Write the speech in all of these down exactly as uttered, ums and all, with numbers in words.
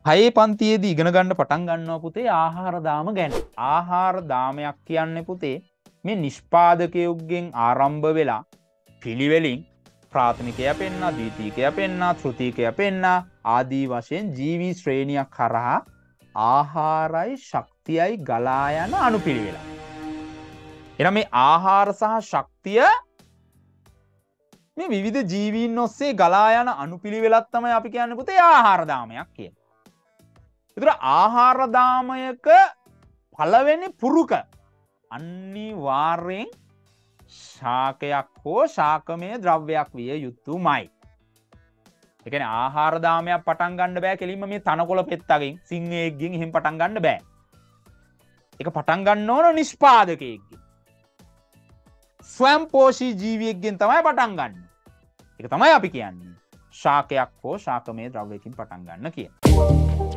හයේ පන්තියේදී ඉගෙන ගන්න පටන් ගන්නවා පුතේ ආහාර දාම ගැන. ආහාර දාමයක් කියන්නේ පුතේ මේ නිෂ්පාදකයෙකුගෙන් ආරම්භ වෙලා පිළිවෙලින් ප්‍රාථමිකය පෙන්නා, ද්විතීකය පෙන්නා, තෘතීකය පෙන්නා ආදී වශයෙන් ජීවි ශ්‍රේණියක් කරහා ආහාරයි ශක්තියයි ගලා යන අනුපිළිවෙල. එහෙනම් මේ ආහාර සහ ශක්තිය මේ විවිධ ජීවීන් ඔස්සේ ගලා යන අනුපිළිවෙලක් තමයි අපි කියන්නේ පුතේ ආහාර දාමයක් කියන්නේ. ඒතර ආහාර දාමයක පළවෙනි පුරුක අනිවාර්යෙන් ශාකයක් හෝ ශාකමය ද්‍රව්‍යයක් විය යුතුමයි. ඒ කියන්නේ ආහාර දාමයක් පටන් ගන්න බෑ කෙලින්ම මේ තනකොළ පෙත්තකින් සිංහයෙක්ගෙන් එහෙම පටන් ගන්න බෑ. ඒක පටන් ගන්න ඕන නිෂ්පාදකයෙක්ගෙන්. ස්වයංපෝෂී ජීවියෙක්ගෙන් තමයි පටන් ගන්න. ඒක තමයි අපි කියන්නේ ශාකයක් හෝ ශාකමය ද්‍රව්‍යකින් පටන් ගන්න කියන්නේ.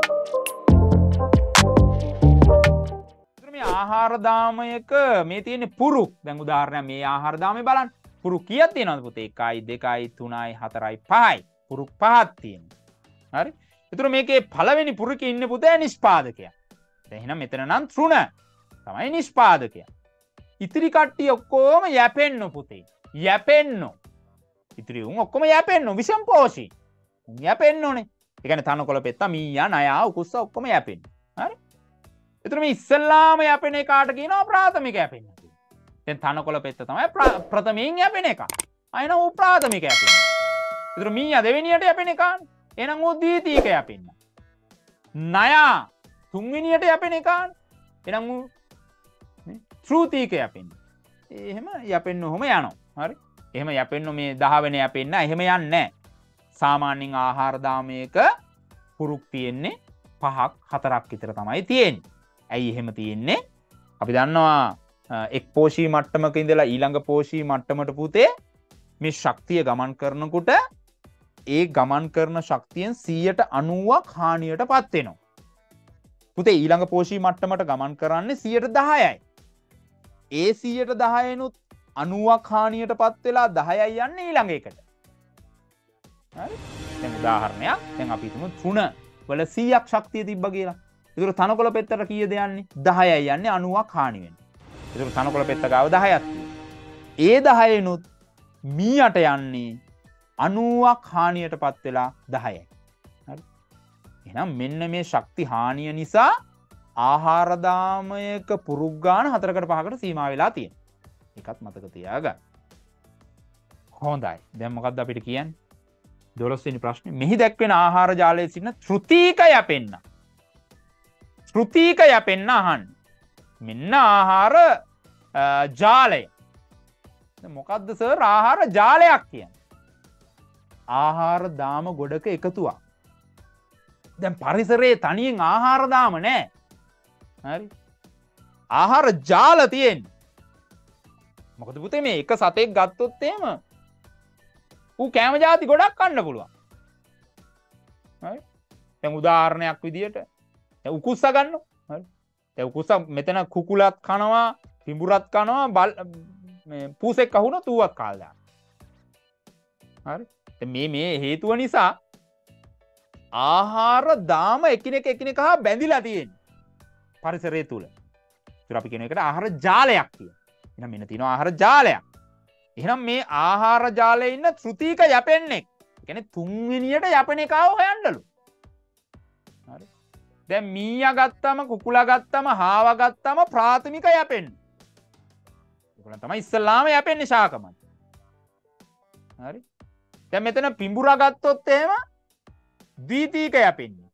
ආහාර දාමයක මේ තියෙන පුරුක් දැන් උදාහරණයක් මේ ආහාර දාමේ බලන්න පුරුක් කීයක් තියෙනවද පුතේ එකයි දෙකයි තුනයි හතරයි පහයි පුරුක් පහක් තියෙනවා හරි ඒතර මේකේ පළවෙනි පුරුකේ ඉන්නේ පුතේ නිෂ්පාදකයා දැන් එහෙනම් මෙතන නම් තෘණ තමයි නිෂ්පාදකයා ඉතිරි කට්ටිය ඔක්කොම යැපෙන්න පුතේ යැපෙන්න ඉතිරි උන් ඔක්කොම යැපෙන්න විෂම්පෝෂී උන් යැපෙන්න ඕනේ ඒ කියන්නේ තනකොළ පෙත්ත මීයා නයා උකුස්ස ඔක්කොම යැපෙන්න හරි එතන මේ ඉස්සල්ලාම යැපෙන එකාට කියනවා ප්‍රාථමික යැපෙන්න කියලා. දැන් තනකොළ පෙත්ත තමයි ප්‍රථමයෙන් යැපෙන එක. අයන ඌ ප්‍රාථමික යැපෙන්න. එතන මීයා දෙවෙනියට යැපෙන එකානේ. එහෙනම් ඌ ද්විතීක යැපෙන්න. නයා තුන්වෙනියට යැපෙන එකානේ. එහෙනම් ඌ නේ තෘතීක යැපෙන්න. එහෙම යැපෙන්න ඔහම යනවා. හරි. එහෙම යැපෙන්න මේ දහ වෙනි යැපෙන්න එහෙම යන්නේ නැහැ. සාමාන්‍යයෙන් ආහාර දාමයක පුරුක් තියෙන්නේ පහක් හතරක් විතර තමයි තියෙන්නේ. ඇයි එහෙම තියෙන්නේ? අපි දන්නවා එක් පෝෂී මට්ටමක ඉඳලා ඊළඟ පෝෂී මට්ටමට පුතේ මේ ශක්තිය ගමන් කරනකොට ඒ ගමන් කරන ශක්තියෙන් සීයට අනූවක් හානියටපත් වෙනවා. පුතේ ඊළඟ පෝෂී මට්ටමට ගමන් කරන්නේ සීයට දහයයි. ඒ සීයට දහයනුත් අනූවක් හානියටපත් වෙලා දහයයි යන්නේ ඊළඟ එකට. හරි? දැන් උදාහරණයක් දැන් අපි හිතමු තෘණ වල සීයක් ශක්තිය තිබ්බා කියලා. ඒතර තනකොළ පෙත්තට කීයද යන්නේ? දහයයි යන්නේ අනූවක් හානි වෙනවා. ඒතර තනකොළ පෙත්ත ගාව දහයක් තියෙනවා. ඒ දහයෙනුත් මීයට යන්නේ අනූවක් හානියටපත් වෙලා දහයයි. හරි. එහෙනම් මෙන්න මේ ශක්ති හානිය නිසා ආහාර දාමයක පුරුක් ගන්න හතරකට පහකට සීමා වෙලා තියෙනවා. ඒකත් මතක තියාගන්න. හොඳයි. දැන් මොකද්ද අපිට කියන්නේ? දොළොස් වෙනි ප්‍රශ්නේ. මෙහි දැක්වෙන ආහාර ජාලයේ සිටින තෘතීක යැපෙන්න. තෘතීක යැපෙන්න අහන්න. මෙන්න ආහාර ජාලය. මොකද්ද සර් ආහාර ජාලයක් කියන්නේ? ආහාර දාම ගොඩක එකතුවක්. දැන් පරිසරයේ තනියෙන් ආහාර දාම නැහැ. හරි. ආහාර ජාල තියෙන්නේ. මොකද පුතේ මේ එක සතෙක් ගත්තොත් එහෙම ඌ කෑම ಜಾති ගොඩක් කන්න පුළුවන්. හරි. දැන් උදාහරණයක් විදියට දැන් උකුස්ස ගන්නවා. හරි. දැන් උකුස්ස මෙතන කුකුලත් කනවා, පිඹුරත් කනවා, බල් මේ පූසෙක් අහුනොත් ඌවත් කාලා දානවා. හරි. දැන් මේ මේ හේතුව නිසා ආහාර දාම එකිනෙක එකිනෙක හා බැඳිලා තියෙන්නේ. පරිසරය තුල. ඒත් අපි කියන එකට ආහාර ජාලයක් කියනවා. එහෙනම් මෙන්න තියෙනවා ආහාර ජාලයක්. එහෙනම් මේ ආහාර ජාලයේ ඉන්න තෘතීක යැපෙන්නේ. ඒ කියන්නේ තුන්වෙනියට යැපෙන එකව හොයන්නලු. හරි. දැන් මීයා ගත්තම කුකුලා ගත්තම හාවා ගත්තම ප්‍රාථමික යැපෙන්නේ. ඒගොල්ලන් තමයි ඉස්සල්ලාම යැපෙන්නේ ශාකමයි. හරි. දැන් මෙතන පිඹුරා ගත්තොත් එහෙම ද්විතීක යැපෙන්නේ.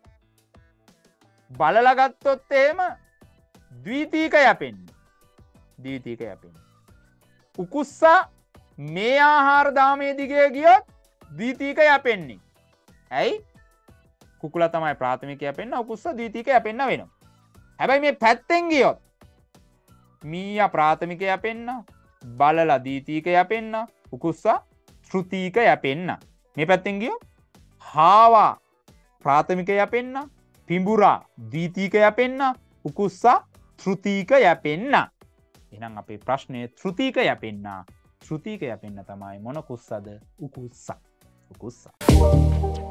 බලලා ගත්තොත් එහෙම ද්විතීක යැපෙන්නේ. ද්විතීක යැපෙන්නේ. උකුස්සා මේ ආහාර දාමේ දිගේ ගියොත් ද්විතීක යැපෙන්නේ. ඇයි? කුකුලා තමයි ප්‍රාථමික යැපෙන්න, උකුස්සා ද්විතීක යැපෙන්න වෙනවා. හැබැයි මේ පැත්තෙන් ගියොත් මීයා ප්‍රාථමික යැපෙන්න, බලලා ද්විතීක යැපෙන්න, උකුස්සා තෘතීක යැපෙන්න. මේ පැත්තෙන් ගියොත් හාවා ප්‍රාථමික යැපෙන්න, පිඹුරා ද්විතීක යැපෙන්න, උකුස්සා තෘතීක යැපෙන්න. එහෙනම් අපේ ප්‍රශ්නේ තෘතීක යැපෙන්න. තෘතීක යැපෙන්න තමයි මොන කුස්සද? උකුස්සා. උකුස්සා.